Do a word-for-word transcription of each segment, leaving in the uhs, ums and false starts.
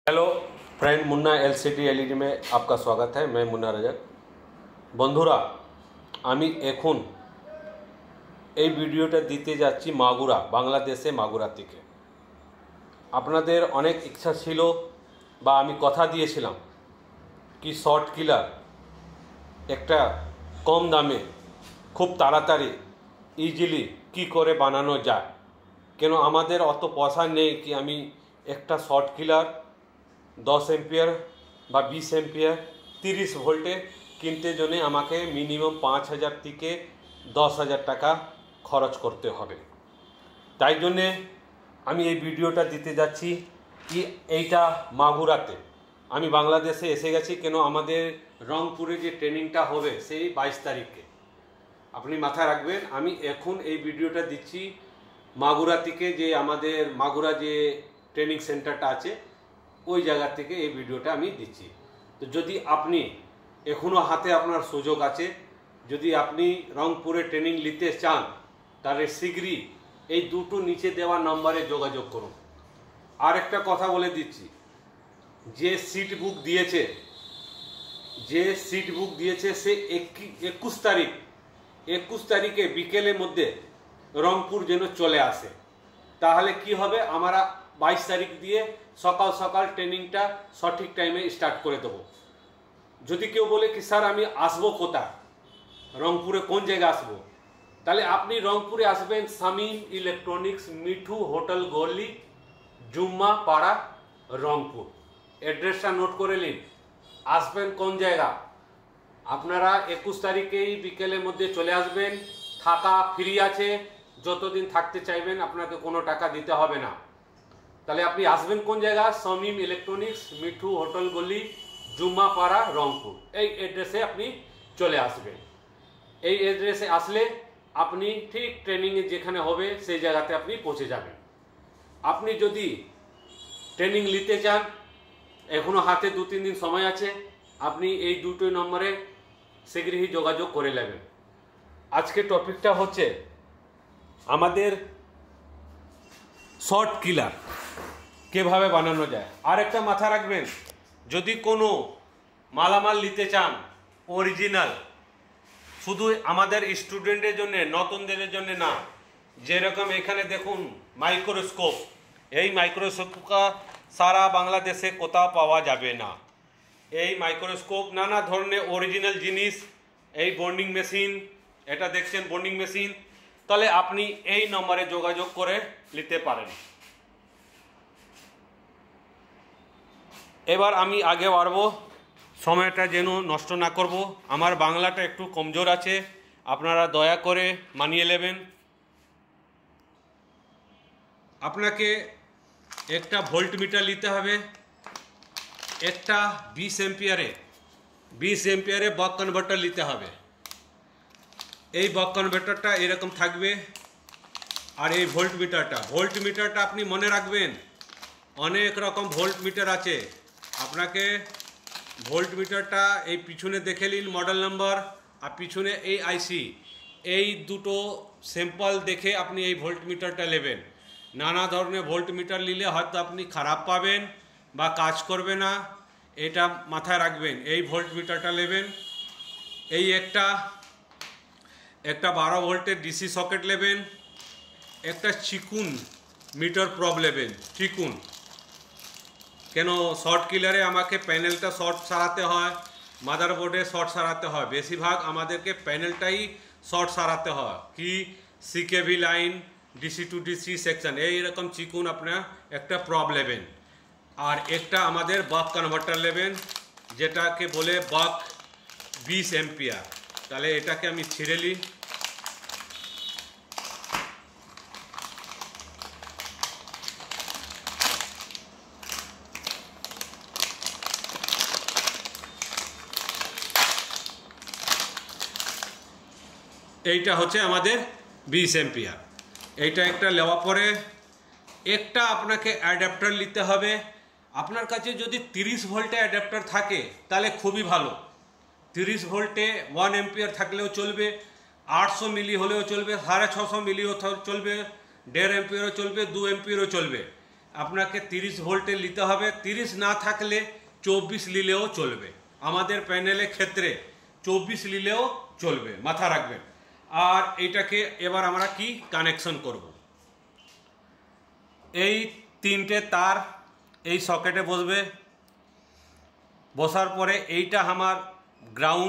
Hello friend, Munna LCD LED में आपका स्वागत है। मैं मुन्ना रजक। বন্ধুরা, আমি এখন এই ভিডিওটা দিতে যাচ্ছি মাগুরা, বাংলাদেশে মাগুরা থেকে। আপনাদের অনেক ইচ্ছা ছিল বা আমি কথা দিয়েছিলাম কি শর্ট কিলার একটা কম দামে খুব তাড়াতাড়ি ইজিলি কি করে বানানো যায়। কেন আমাদের অত পয়সা নেই কি আমি একটা শর্ট কিলার দশ এম্পিয়ার বা বিশ এম্পিয়ার তিরিশ ভোল্টে কিনতে জন্য আমাকে মিনিমাম পাঁচ হাজার থেকে দশ হাজার টাকা খরচ করতে হবে। তাই জন্যে আমি এই ভিডিওটা দিতে যাচ্ছি কি এইটা মাগুরাতে আমি বাংলাদেশে এসে গেছি। কেন আমাদের রংপুরে যে ট্রেনিংটা হবে সেই বাইশ তারিখে। আপনি মাথায় রাখবেন, আমি এখন এই ভিডিওটা দিচ্ছি মাগুরা থেকে, যে আমাদের মাগুরা যে ট্রেনিং সেন্টারটা আছে ওই জায়গা থেকে এই ভিডিওটা আমি দিচ্ছি। তো যদি আপনি এখনও হাতে আপনার সুযোগ আছে, যদি আপনি রংপুরে ট্রেনিং নিতে চান তাহলে শীঘ্রই এই দুটো নিচে দেওয়া নম্বরে যোগাযোগ করুন। আর একটা কথা বলে দিচ্ছি, যে সিট বুক দিয়েছে যে সিট বুক দিয়েছে সে একুশ তারিখ একুশ তারিখে বিকেলের মধ্যে রংপুর যেন চলে আসে। তাহলে কি হবে, আমরা বাইশ তারিখ দিয়ে সকাল সকাল ট্রেনিংটা সঠিক টাইমে স্টার্ট করে দেবো। যদি কেউ বলে কি স্যার আমি আসবো কোথায়, রংপুরে কোন জায়গায় আসবো, তাহলে আপনি রংপুরে আসবেন শামীম ইলেকট্রনিক্স, মিঠু হোটেল গলি, জুম্মা পাড়া, রংপুর। অ্যাড্রেসটা নোট করে নিন। আসবেন কোন জায়গা, আপনারা একুশ তারিখেই বিকেলের মধ্যে চলে আসবেন। থাকা ফ্রি আছে, যতদিন থাকতে চাইবেন আপনাকে কোনো টাকা দিতে হবে না। তাহলে আপনি আসবেন কোন জায়গা, শামীম ইলেকট্রনিক্স, মিঠু হোটেল গলি, জুম্মা পাড়া, রংপুর। এই অ্যাড্রেসে আপনি চলে আসবেন। এই অ্যাড্রেসে আসলে আপনি ঠিক ট্রেনিংয়ে যেখানে হবে সেই জায়গাতে আপনি পৌঁছে যাবেন। আপনি যদি ট্রেনিং নিতে চান, এখনও হাতে দু তিন দিন সময় আছে, আপনি এই দুটো নম্বরে শীঘ্রই যোগাযোগ করে নেবেন। আজকে টপিকটা হচ্ছে আমাদের শর্ট কিলার কিভাবে বানানো যায়। আর একটা মাথা রাখবেন, যদি কোনো মালামাল নিতে চান অরিজিনাল, শুধু আমাদের স্টুডেন্টের জন্য, নতুনদের জন্য না। যেরকম এখানে দেখুন মাইক্রোস্কোপ, এই মাইক্রোস্কোপটা সারা বাংলাদেশে কোথাও পাওয়া যাবে না। এই মাইক্রোস্কোপ নানা ধরনের অরিজিনাল জিনিস, এই বন্ডিং মেশিন, এটা দেখছেন বন্ডিং মেশিন, তাহলে আপনি এই নম্বরে যোগাযোগ করে নিতে পারেন। এবার আমি আগে বাড়বো, সময়টা যেন নষ্ট না করব। আমার বাংলাটা একটু কমজোর আছে, আপনারা দয়া করে মানিয়ে নেবেন। আপনাকে একটা ভোল্ট মিটার নিতে হবে, একটা বিশ এম্পিয়ারে বিশ এম্পিয়ারে বক কনভার্টার নিতে হবে। এই বক কনভার্টারটা এরকম থাকবে। আর এই ভোল্ট মিটারটা ভোল্ট মিটারটা আপনি মনে রাখবেন, অনেক রকম ভোল্ট মিটার আছে। আপনাকে ভোল্ট মিটারটা এই পিছনে দেখে নিন মডেল নাম্বার, আর পিছনে এই আইসি, এই দুটো স্যাম্পল দেখে আপনি এই ভোল্ট মিটারটা নেবেন। নানা ধরনের ভোল্ট মিটার নিলে হয়তো আপনি খারাপ পাবেন বা কাজ করবে না, এটা মাথায় রাখবেন। এই ভোল্ট মিটারটা নেবেন। এই একটা একটা বারো ভোল্টের ডিসি সকেট নেবেন। একটা চিকুন মিটার প্রব নেবেন, চিকুন। কেন শর্ট কিলারে আমাকে প্যানেলটা শর্ট সারাতে হয়, মাদারবোর্ডে শর্ট সারাতে হয়, বেশিরভাগ আমাদেরকে প্যানেলটাই শর্ট সারাতে হয়। কি CKV line, DC to DC section, এইরকম চিকুন আপনার একটা প্রব নেবেন। আর একটা আমাদের বাক কনভার্টার নেবেন, যেটাকে বলে বাক বিশ এম্পিয়ার। তাহলে এটাকে আমি ছিঁড়ে নিই। এইটা হচ্ছে আমাদের বিশ এম্পিয়ার। এইটা একটা নেওয়ার পরে একটা আপনাকে অ্যাডাপ্টার নিতে হবে। আপনার কাছে যদি তিরিশ ভোল্টে অ্যাডাপ্টার থাকে তাহলে খুবই ভালো। তিরিশ ভোল্টে ওয়ান এম্পিয়ার থাকলেও চলবে, আটশো মিলি হলেও চলবে, সাড়ে ছশো মিলিও চলবে, দেড় এম্পিয়ারও চলবে, দু এম্পিয়ারও চলবে। আপনাকে তিরিশ ভোল্টের নিতে হবে। তিরিশ না থাকলে চব্বিশ নিলেও চলবে, আমাদের প্যানেলের ক্ষেত্রে চব্বিশ নিলেও চলবে, মাথা রাখবেন। আর এইটাকে এবার আমরা কি কানেকশন করব, এই তিনটে তার এই সকেটে বসবে। বসার পরে এইটা আমার গ্রাউন্ড,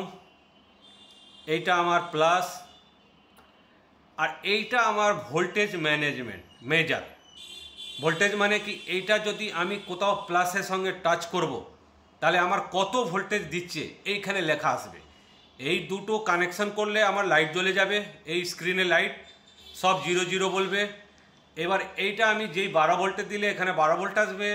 এইটা আমার প্লাস, আর এইটা আমার ভোল্টেজ ম্যানেজমেন্ট মেজার। ভোল্টেজ মানে কি, এইটা যদি আমি কোথাও প্লাসের সঙ্গে টাচ করব তাহলে আমার কত ভোল্টেজ দিচ্ছে এইখানে লেখা আসবে। এই দুটো কানেকশন করলে আমার লাইট জ্বলে যাবে, এই স্ক্রিনে লাইট সব জিরো জিরো বলবে। এবার এইটা আমি যেই বারো ভোল্টের দিলে এখানে বারো ভোল্ট আসবে,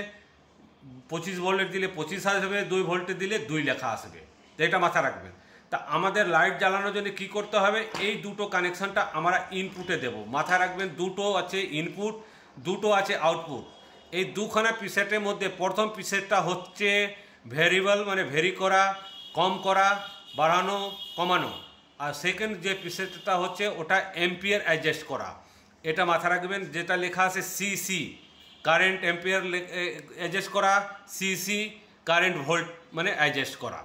পঁচিশ ভোল্টের দিলে পঁচিশ আসবে, দুই ভোল্টের দিলে দুই লেখা আসবে। তো এটা মাথা রাখবেন। তা আমাদের লাইট জ্বালানোর জন্য কি করতে হবে, এই দুটো কানেকশনটা আমরা ইনপুটে দেব। মাথা রাখবেন দুটো আছে ইনপুট, দুটো আছে আউটপুট। এই দুখানা পিসেটের মধ্যে প্রথম পিসেটটা হচ্ছে ভেরিয়েবল মানে ভেরি করা, কম করা, বাড়ানো, কমানো। আর সেকেন্ড যে পিসেটটা হচ্ছে ওটা এম্পিয়ার অ্যাডজাস্ট করা। এটা মাথা রাখবেন, যেটা লেখা আছে সিসি কারেন্ট এম্পিয়ার অ্যাডজাস্ট করা, সিসি কারেন্ট ভোল্ট মানে অ্যাডজাস্ট করা।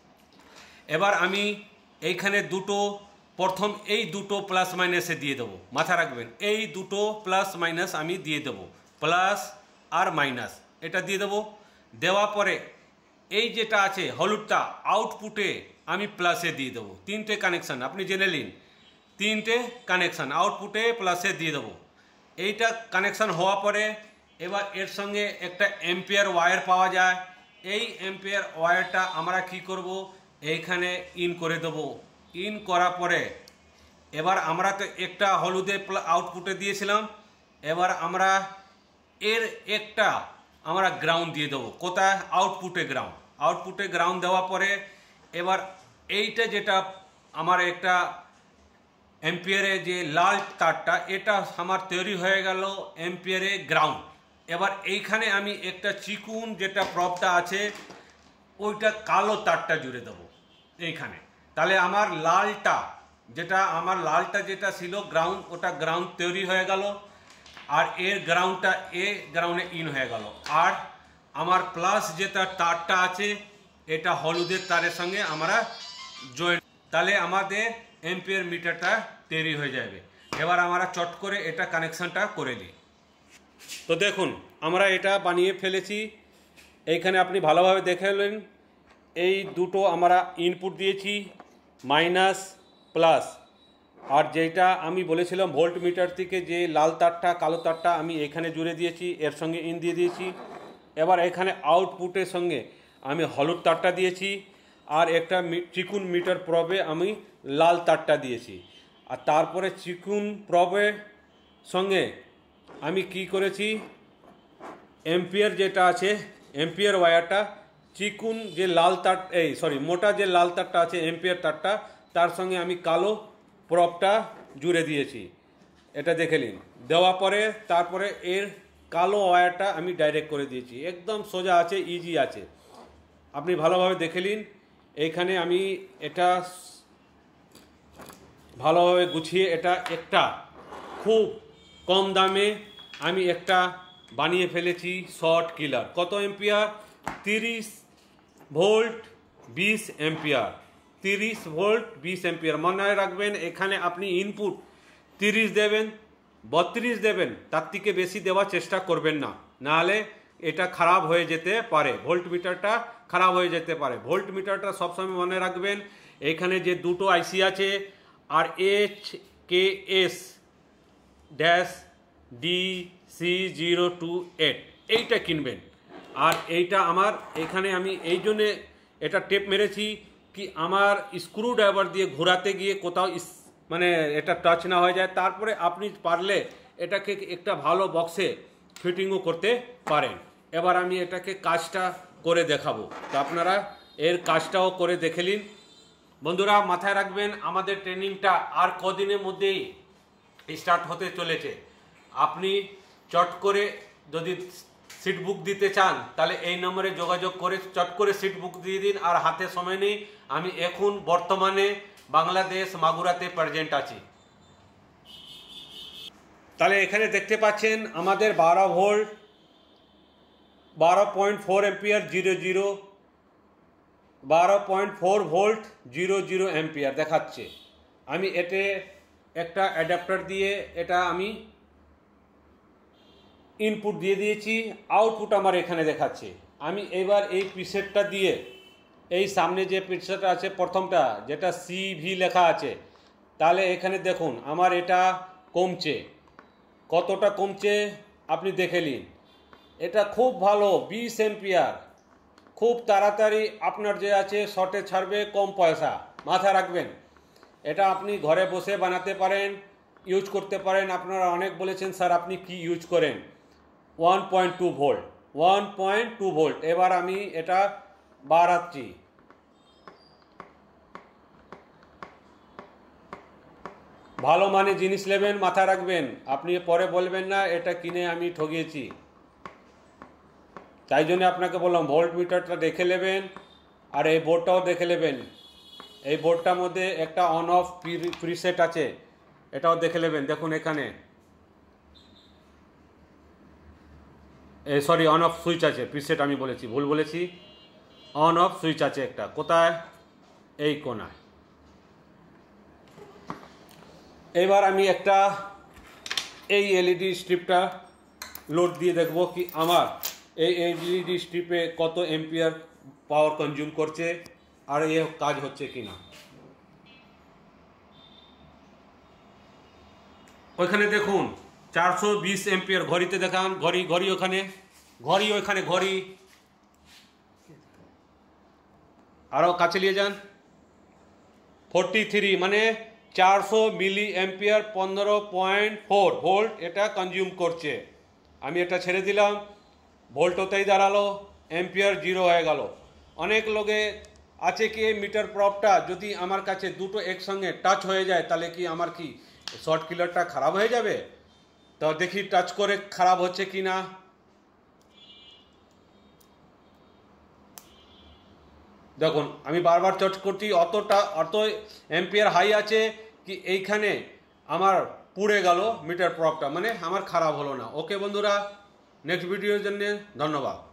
এবার আমি এইখানে দুটো প্রথম এই দুটো প্লাস মাইনাসে দিয়ে দেবো, মাথা রাখবেন এই দুটো প্লাস মাইনাস আমি দিয়ে দেবো, প্লাস আর মাইনাস এটা দিয়ে দেবো। দেওয়া পরে এই যেটা আছে হলুদটা আউটপুটে আমি প্লাসে দিয়ে দেবো। তিনটে কানেকশান আপনি জেনে নিন, তিনটে কানেকশান আউটপুটে প্লাসে দিয়ে দেবো। এইটা কানেকশান হওয়া পরে এবার এর সঙ্গে একটা এম্পিয়ার ওয়্যার পাওয়া যায়। এই এম্পিয়ার ওয়্যারটা আমরা কি করব, এইখানে ইন করে দেবো। ইন করার পরে এবার আমরা তো একটা হলুদে আউটপুটে দিয়েছিলাম, এবার আমরা এর একটা আমরা গ্রাউন্ড দিয়ে দেবো। কোথায়, আউটপুটে গ্রাউন্ড। আউটপুটে গ্রাউন্ড দেওয়া পরে এবার এইটা যেটা আমার একটা এম্পিয়ারে যে লাল তারটা, এটা আমার তৈরি হয়ে গেল এম্পিয়ারে গ্রাউন্ড। এবার এইখানে আমি একটা চিকুন যেটা প্রপটা আছে ওইটা কালো তারটা জুড়ে দেবো এইখানে। তাহলে আমার লালটা যেটা আমার লালটা যেটা ছিল গ্রাউন্ড, ওটা গ্রাউন্ড তৈরি হয়ে গেল। আর এর গ্রাউন্ডটা এ গ্রাউন্ডে ইন হয়ে গেল। আর আমার প্লাস যেটা তারটা আছে এটা হলুদের তারের সঙ্গে আমরা জয়েন, তাহলে আমাদের এম্পিয়ার মিটারটা তৈরি হয়ে যাবে। এবার আমরা চট করে এটা কানেকশানটা করে নিই। তো দেখুন আমরা এটা বানিয়ে ফেলেছি। এইখানে আপনি ভালোভাবে দেখে নেন, এই দুটো আমরা ইনপুট দিয়েছি মাইনাস প্লাস। আর যেটা আমি বলেছিলাম ভোল্ট মিটার থেকে যে লাল তারটা কালো তারটা আমি এখানে জুড়ে দিয়েছি, এর সঙ্গে ইন দিয়ে দিয়েছি। এবার এখানে আউটপুটের সঙ্গে আমি হলুদ তারটা দিয়েছি, আর একটা চিকুন মিটার প্রবে আমি লাল তারটা দিয়েছি। আর তারপরে চিকুন প্রবের সঙ্গে আমি কি করেছি, এম্পিয়ার যেটা আছে এম্পিয়ার ওয়্যারটা চিকুন যে লাল তার এই সরি মোটা যে লাল তারটা আছে এম্পিয়ার তারটা, তার সঙ্গে আমি কালো প্রপটা জুড়ে দিয়েছি। এটা দেখে নিন। দেওয়া পরে তারপরে এর কালো ওয়্যারটা আমি ডাইরেক্ট করে দিয়েছি। একদম সোজা আছে, ইজি আছে, আপনি ভালোভাবে দেখে নিন। এইখানে আমি এটা ভালোভাবে গুছিয়ে এটা একটা খুব কম দামে আমি একটা বানিয়ে ফেলেছি শর্ট কিলার। কত এম্পিয়ার, তিরিশ ভোল্ট বিশ এম্পিয়ার, তিরিশ ভোল্ট বিশ এম্পিয়ার। মনে রাখবেন এখানে আপনি ইনপুট তিরিশ দেবেন, বত্রিশ দেবেন, তার থেকে বেশি দেওয়ার চেষ্টা করবেন না, নাহলে এটা খারাপ হয়ে যেতে পারে, ভোল্ট মিটারটা খারাপ হয়ে যেতে পারে। ভোল্ট মিটারটা সবসময় মনে রাখবেন এখানে যে দুটো আইসি আছে আর H K S dash D C zero two eight এইটা কিনবেন। আর এইটা আমার এখানে আমি এই জন্যে এটা টেপ মেরেছি কি আমার স্ক্রু ড্রাইভার দিয়ে ঘোরাতে গিয়ে কোথাও মানে এটা টাচ না হয়ে যায়। তারপরে আপনি পারলে এটাকে একটা ভালো বক্সে ফিটিংও করতে পারেন। এবার আমি এটাকে কাজটা করে দেখাবো, তো আপনারা এর কাজটাও করে দেখে নিন। বন্ধুরা মাথায় রাখবেন আমাদের ট্রেনিংটা আর কদিনের মধ্যেই স্টার্ট হতে চলেছে। আপনি চট করে যদি সিট বুক দিতে চান তাহলে এই নম্বরে যোগাযোগ করে চট করে সিট বুক দিয়ে দিন। আর হাতে সময় নেই, আমি এখন বর্তমানে বাংলাদেশ মাগুরাতে প্রেজেন্ট আছি। তাহলে এখানে দেখতে পাচ্ছেন আমাদের বারো ভোল্ট বারো point four ampere zero zero বারো point four volt zero zero ampere দেখাচ্ছে। আমি এতে একটা অ্যাডাপ্টার দিয়ে এটা আমি ইনপুট দিয়ে দিয়েছি, আউটপুট আমার এখানে দেখাচ্ছে। আমি এবার এই প্রিসেটটা দিয়ে এই সামনে যে প্রিসেটটা আছে প্রথমটা যেটা সিভি লেখা আছে, তাহলে এখানে দেখুন আমার এটা কমছে, কতটা কমছে আপনি দেখে নিন। এটা খুব ভালো বিশ এম্পিয়ার, খুব তাড়াতাড়ি আপনার যে আছে শর্টে ছাড়বে, কম পয়সা, মাথায় রাখবেন। এটা আপনি ঘরে বসে বানাতে পারেন, ইউজ করতে পারেন। আপনারা অনেক বলেছেন স্যার আপনি কি ইউজ করেন, one point two volt one point two volt এবার আমি এটা বাড়াচ্ছি। ভালো মানে জিনিস নেবেন, মাথায় রাখবেন, আপনি পরে বলবেন না এটা কিনে আমি ঠকিয়েছি। তাই জন্য আপনাকে বললাম ভোল্ট মিটারটা দেখে নেবেন, আর এই বোর্ডটাও দেখে নেবেন। এই বোর্ডটার মধ্যে একটা অন অফ প্রিসেট আছে, এটাও দেখে নেবেন। দেখুন এখানে এই সরি অন অফ সুইচ আছে, প্রিসেট আমি বলেছি, ভুল বলেছি, অন অফ সুইচ আছে একটা, কোথায়, এই কোনায়। এবার আমি একটা এই এলইডি স্ট্রিপটা লোড দিয়ে দেখব কি আমার এই এলইডি স্ট্রিপে কত এম্পিয়ার পাওয়ার কনজিউম করছে আর এ কাজ হচ্ছে কিনা। ওইখানে দেখুন চারশো বিশ এম্পিয়ার, ঘড়িতে দেখান, ঘড়ি ঘড়ি ওখানে ঘড়ি ওইখানে ঘড়ি আরও কাছে নিয়ে যান, ফোরটি থ্রি মানে চারশো মিলি এম্পিয়ার পনেরো পয়েন্ট ফোর ভোল্ট এটা কনজিউম করছে। আমি এটা ছেড়ে দিলাম, ভোল্ট ওতেই দাঁড়ালো, এম্পিয়ার জিরো হয়ে গেল। অনেক লোকে আছে কি মিটার প্রপটা যদি আমার কাছে দুটো একসঙ্গে টাচ হয়ে যায় তাহলে কি আমার কি শর্ট কিলারটা খারাপ হয়ে যাবে? তো দেখি টাচ করে খারাপ হচ্ছে কি না। দেখুন আমি বারবার টাচ করছি, অতটা অত এম্পিয়ার হাই আছে কি এইখানে আমার পুড়ে গেল মিটার প্রপটা, মানে আমার খারাপ হলো না। ওকে বন্ধুরা, নেক্সট ভিডিওর জন্য ধন্যবাদ।